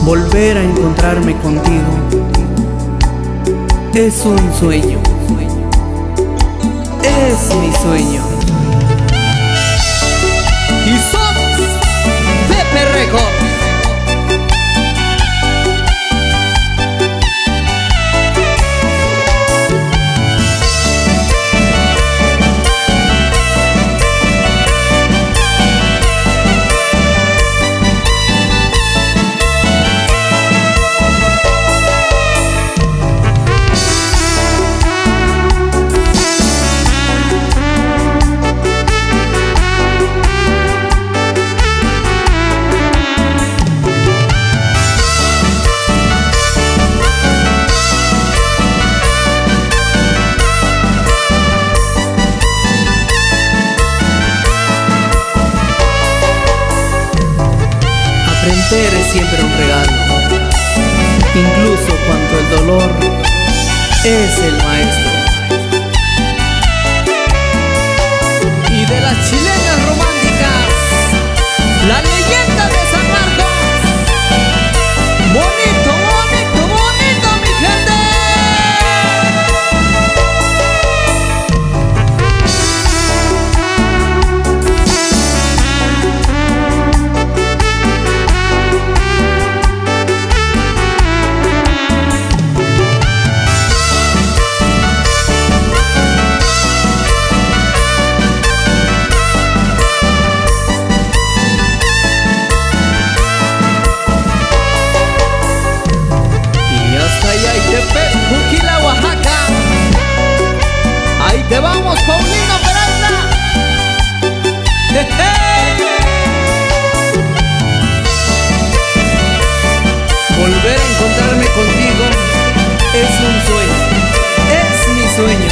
Volver a encontrarme contigo es un sueño, es mi sueño. Y somos Pepe Records. Aprender es siempre un regalo, incluso cuando el dolor es el maestro. Y de las chilenas románticas, la leyenda de San Marcos. Bonito, bonito, bonito, mi gente. Juquila, Oaxaca. Ahí te vamos, Paulino Peralta. Volver a encontrarme contigo es un sueño, es mi sueño.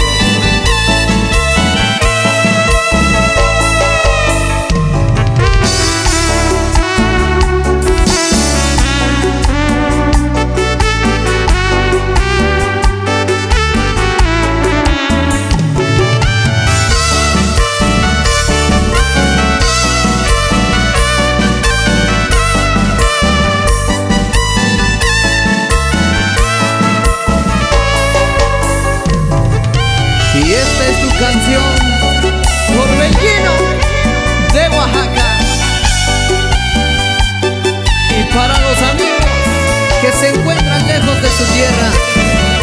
Y esta es tu canción, Torbellino de Oaxaca. Y para los amigos que se encuentran lejos de su tierra,